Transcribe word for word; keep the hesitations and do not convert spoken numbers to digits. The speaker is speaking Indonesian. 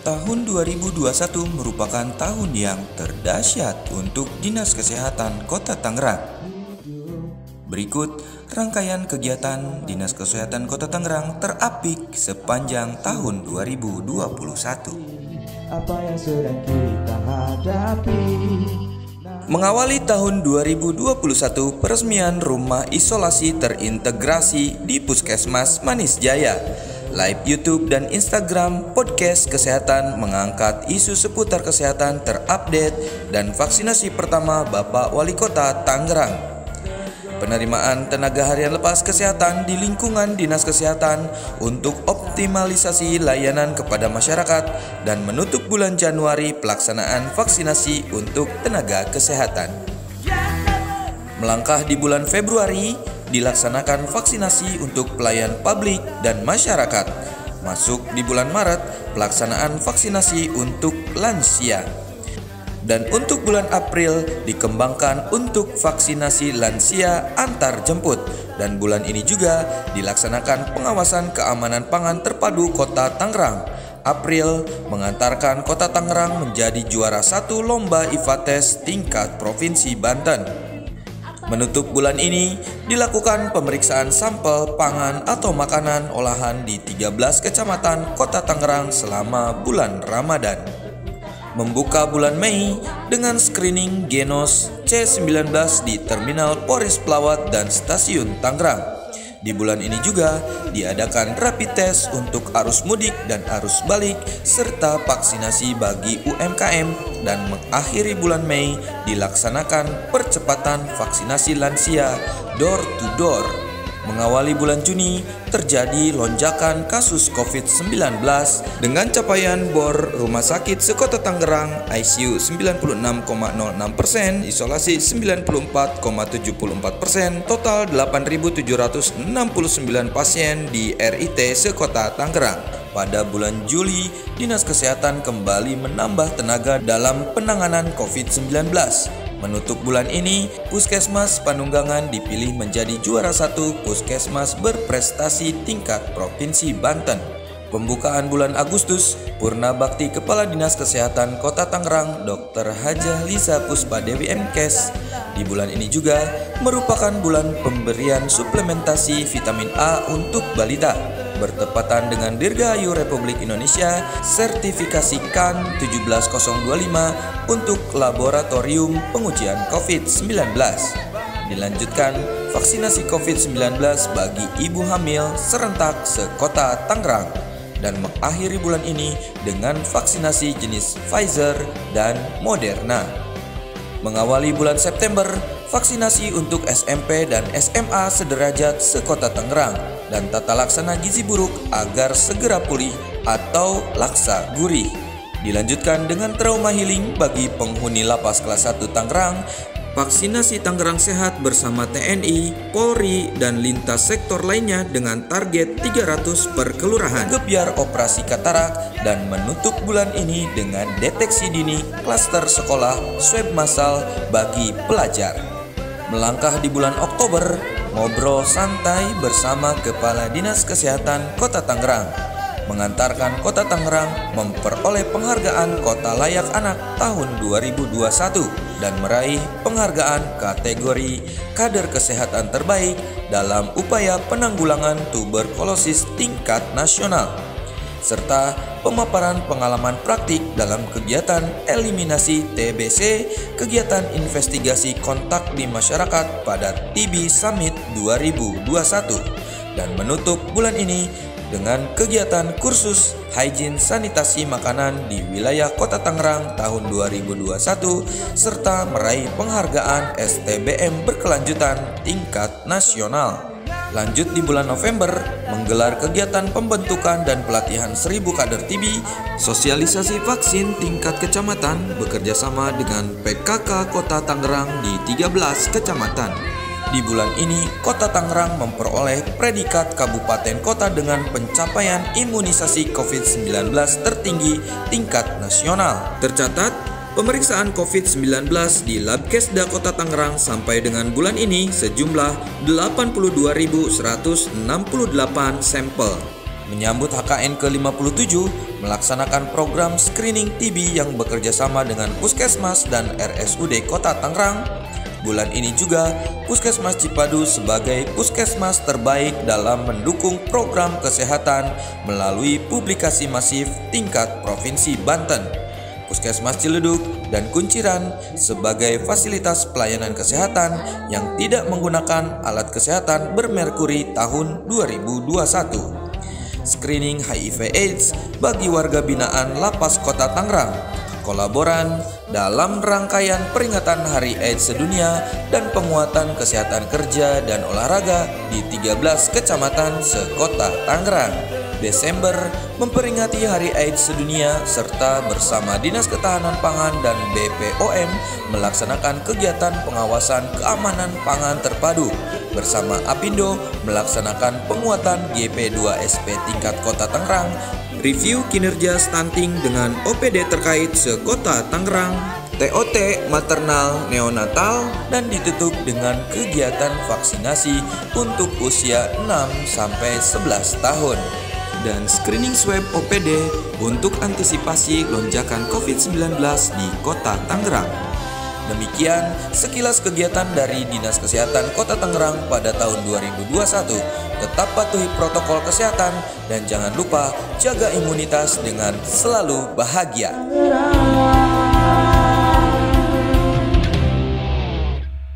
Tahun dua ribu dua puluh satu merupakan tahun yang terdahsyat untuk Dinas Kesehatan Kota Tangerang. Berikut rangkaian kegiatan Dinas Kesehatan Kota Tangerang terapik sepanjang tahun dua ribu dua puluh satu. Apa yang sedang kita hadapi. Mengawali tahun dua ribu dua puluh satu, peresmian rumah isolasi terintegrasi di Puskesmas Manis Jaya. Live YouTube dan Instagram podcast kesehatan mengangkat isu seputar kesehatan terupdate dan vaksinasi pertama Bapak Wali Kota Tangerang. Penerimaan tenaga harian lepas kesehatan di lingkungan Dinas Kesehatan untuk optimalisasi layanan kepada masyarakat dan menutup bulan Januari pelaksanaan vaksinasi untuk tenaga kesehatan. Melangkah di bulan Februari, dilaksanakan vaksinasi untuk pelayan publik dan masyarakat. Masuk di bulan Maret, pelaksanaan vaksinasi untuk lansia. Dan untuk bulan April dikembangkan untuk vaksinasi lansia antar jemput. Dan bulan ini juga dilaksanakan pengawasan keamanan pangan terpadu Kota Tangerang. April mengantarkan Kota Tangerang menjadi juara satu lomba IFATES tingkat Provinsi Banten. Menutup bulan ini, dilakukan pemeriksaan sampel pangan atau makanan olahan di tiga belas kecamatan Kota Tangerang selama bulan Ramadan. Membuka bulan Mei dengan screening Genos C sembilan belas di Terminal Polres Pelawat dan Stasiun Tangerang. Di bulan ini juga diadakan rapid test untuk arus mudik dan arus balik serta vaksinasi bagi U M K M, dan mengakhiri bulan Mei dilaksanakan percepatan vaksinasi lansia door to door. Mengawali bulan Juni terjadi lonjakan kasus covid sembilan belas dengan capaian bor Rumah Sakit Sekota Tangerang I C U sembilan puluh enam koma nol enam persen, isolasi sembilan puluh empat koma tujuh empat persen, total delapan ribu tujuh ratus enam puluh sembilan pasien di R I T Sekota Tangerang. Pada bulan Juli, Dinas Kesehatan kembali menambah tenaga dalam penanganan covid sembilan belas. Menutup bulan ini, Puskesmas Panunggangan dipilih menjadi juara satu Puskesmas berprestasi tingkat Provinsi Banten. Pembukaan bulan Agustus, Purna Bakti Kepala Dinas Kesehatan Kota Tangerang Dokter Hajah Lisa Puspadewi M Kes. Di bulan ini juga merupakan bulan pemberian suplementasi vitamin A untuk balita. Bertepatan dengan Dirgahayu Republik Indonesia sertifikasi K A N tujuh belas nol dua lima untuk laboratorium pengujian covid sembilan belas. Dilanjutkan vaksinasi covid sembilan belas bagi ibu hamil serentak sekota Tangerang, dan mengakhiri bulan ini dengan vaksinasi jenis Pfizer dan Moderna. Mengawali bulan September, vaksinasi untuk S M P dan S M A sederajat sekota Tangerang dan tata laksana gizi buruk agar segera pulih atau laksa gurih. Dilanjutkan dengan trauma healing bagi penghuni lapas kelas satu Tangerang, vaksinasi Tangerang Sehat bersama T N I, Polri, dan lintas sektor lainnya dengan target tiga ratus per kelurahan. Gebyar operasi katarak dan menutup bulan ini dengan deteksi dini klaster sekolah swab massal bagi pelajar. Melangkah di bulan Oktober, ngobrol santai bersama Kepala Dinas Kesehatan Kota Tangerang mengantarkan Kota Tangerang memperoleh penghargaan Kota Layak Anak tahun dua ribu dua puluh satu dan meraih penghargaan kategori kader kesehatan terbaik dalam upaya penanggulangan tuberkulosis tingkat nasional, serta pemaparan pengalaman praktik dalam kegiatan eliminasi T B C, kegiatan investigasi kontak di masyarakat pada T B Summit dua ribu dua puluh satu, dan menutup bulan ini dengan kegiatan kursus hygiene sanitasi makanan di wilayah Kota Tangerang tahun dua ribu dua puluh satu serta meraih penghargaan S T B M berkelanjutan tingkat nasional. Lanjut di bulan November, menggelar kegiatan pembentukan dan pelatihan seribu kader T B, sosialisasi vaksin tingkat kecamatan bekerjasama dengan P K K Kota Tangerang di tiga belas kecamatan. Di bulan ini, Kota Tangerang memperoleh predikat kabupaten kota dengan pencapaian imunisasi covid sembilan belas tertinggi tingkat nasional. Tercatat, pemeriksaan covid sembilan belas di Labkesda Kota Tangerang sampai dengan bulan ini sejumlah delapan puluh dua ribu seratus enam puluh delapan sampel. Menyambut H K N ke lima puluh tujuh, melaksanakan program screening T B yang bekerja sama dengan Puskesmas dan R S U D Kota Tangerang. Bulan ini juga, Puskesmas Cipadu sebagai puskesmas terbaik dalam mendukung program kesehatan melalui publikasi masif tingkat Provinsi Banten. Puskesmas Ciledug dan Kunciran sebagai fasilitas pelayanan kesehatan yang tidak menggunakan alat kesehatan bermerkuri tahun dua ribu dua puluh satu. Screening H I V AIDS bagi warga binaan Lapas Kota Tangerang, kolaboran dalam rangkaian peringatan Hari AIDS Sedunia dan penguatan kesehatan kerja dan olahraga di tiga belas kecamatan sekota Tangerang. Desember memperingati Hari AIDS Sedunia serta bersama Dinas Ketahanan Pangan dan B P O M melaksanakan kegiatan pengawasan keamanan pangan terpadu. Bersama Apindo melaksanakan penguatan G P dua S P tingkat Kota Tangerang, review kinerja stunting dengan O P D terkait sekota Tangerang, T O T maternal neonatal, dan ditutup dengan kegiatan vaksinasi untuk usia enam sampai sebelas tahun dan screening swab O P D untuk antisipasi lonjakan covid sembilan belas di Kota Tangerang. Demikian sekilas kegiatan dari Dinas Kesehatan Kota Tangerang pada tahun dua ribu dua puluh satu. Tetap patuhi protokol kesehatan dan jangan lupa jaga imunitas dengan selalu bahagia.